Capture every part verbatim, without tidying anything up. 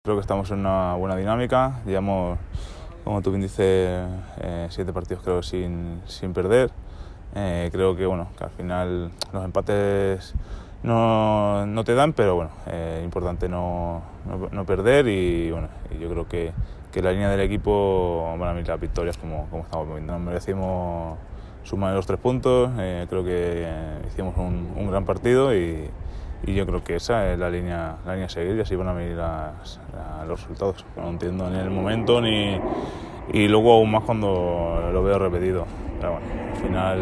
creo que estamos en una buena dinámica. Llevamos, como tú bien dices, eh, siete partidos creo sin, sin perder. Eh, creo que bueno, que al final los empates no, no te dan, pero bueno, es eh, importante no, no, no perder y bueno, y yo creo que, que la línea del equipo van a venir las victorias como, como estamos viendo. Nos merecimos sumar los tres puntos, eh, creo que eh, hicimos un, un gran partido y, y yo creo que esa es la línea, la línea a seguir y así van a venir las, la, los resultados. No entiendo en el momento ni, y luego aún más cuando lo veo repetido. Pero bueno, al final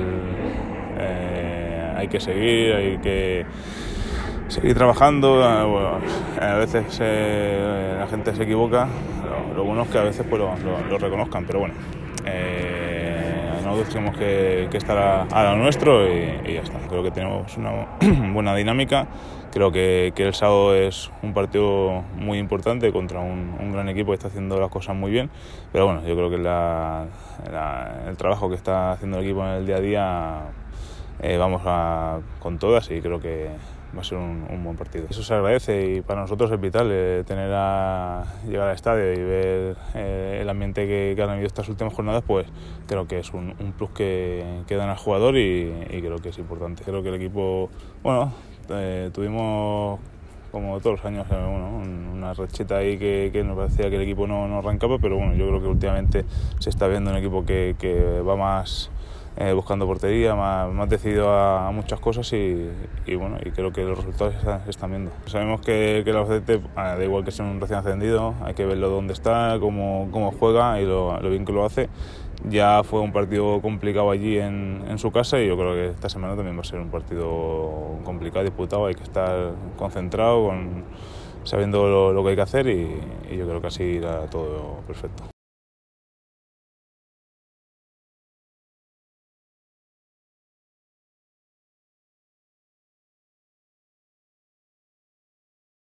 eh, hay que seguir, hay que seguir trabajando. Bueno, a veces eh, la gente se equivoca, lo, lo bueno es que a veces pues, lo, lo, lo reconozcan, pero bueno, eh, nosotros tenemos que, que estar a, a lo nuestro y, y ya está. Creo que tenemos una buena dinámica. Creo que, que el sábado es un partido muy importante contra un, un gran equipo que está haciendo las cosas muy bien, pero bueno, yo creo que la, la, el trabajo que está haciendo el equipo en el día a día eh, vamos a, con todas y creo que va a ser un, un buen partido. Eso se agradece y para nosotros es vital eh, tener a llegar al estadio y ver eh, el ambiente que, que han habido estas últimas jornadas, pues creo que es un, un plus que, que dan al jugador y, y creo que es importante. Creo que el equipo, bueno, eh, tuvimos como todos los años eh, bueno, una racheta ahí que, que nos parecía que el equipo no, no arrancaba, pero bueno, yo creo que últimamente se está viendo un equipo que, que va más Eh, buscando portería, más, más decidido a, a muchas cosas y, y bueno, y creo que los resultados se están, se están viendo. Sabemos que, que el Albacete, da igual que sea un recién ascendido, hay que verlo dónde está, cómo, cómo juega y lo, lo bien que lo hace. Ya fue un partido complicado allí en, en su casa y yo creo que esta semana también va a ser un partido complicado, disputado, hay que estar concentrado, con, sabiendo lo, lo que hay que hacer y, y yo creo que así irá todo perfecto.